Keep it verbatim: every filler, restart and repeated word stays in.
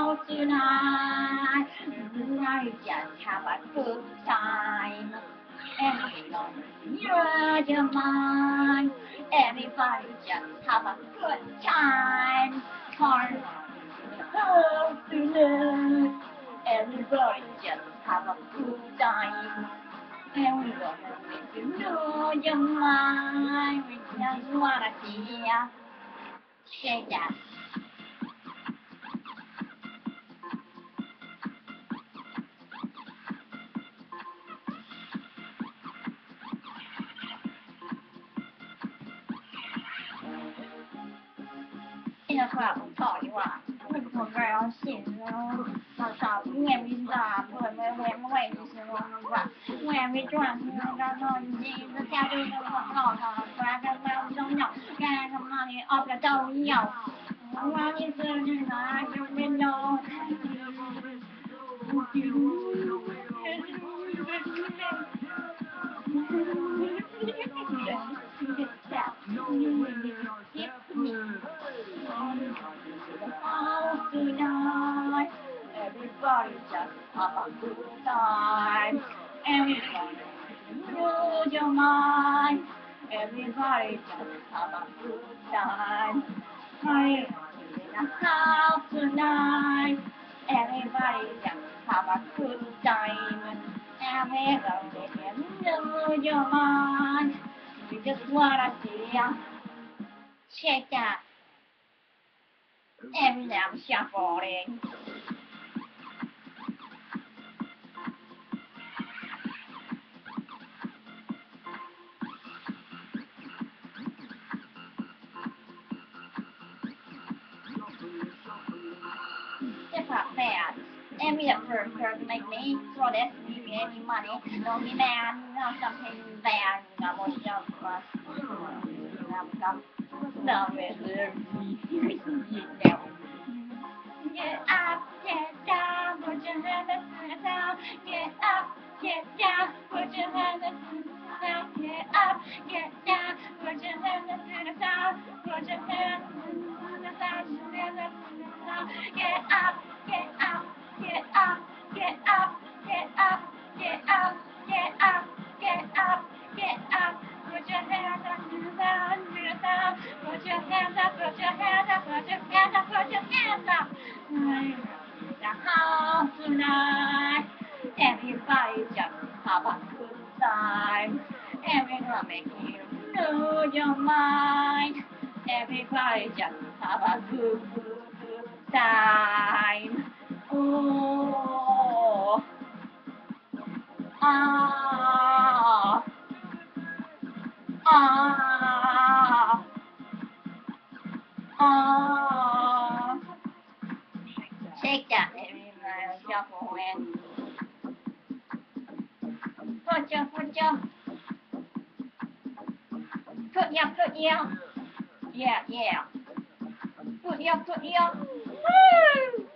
house tonight. Everybody just have a good time. Everybody use your mind. Everybody just have a good time. Turn house tonight. Everybody just have a good time. Everybody make you lose your mind. We just wanna see ya. Shake that. Ina qua cũng tỏi quá. Mình còn vào xỉn nó sao sao nghe mình ra rồi mới nghe mới đi xuống và nghe mình chọn ra rồi gì nó theo đi nó ngọt ngọt và cái bao trong nhọc cái không nói thì ốp là trâu nhiều qua như xưa như là trong bên đâu Tonight, everybody just have a good time. Everybody lose your mind. Everybody just have a good time. Everybody in the house tonight. Everybody just have a good time. Everybody lose your mind. We just wanna see ya. Check that. Every now and shuffling. It's not bad. Every first person like me, so that's me any money. No me man, no something bad, no more stuff. No, Get up, get down, put your hands up to the sound. Get up, get down, put your hands up to the sound. Get up, get down, put your hands up to the sound. Put your hands up to the sound. Get up, get up, get up, get up, get up, get up, get up, get up, get up. Put your hands up to the sound, to the sound. Put your hands up, put your hands up, put your hands up, put your hands up. The house tonight. Everybody just have a good time. Everyone make you lose your mind. Everybody just have a good, good, good time. Oh, ah, ah, ah. Shake that, everybody, shuffle in. Put your, put your, put your, put your. Yeah, yeah. Put your, put your. Woo!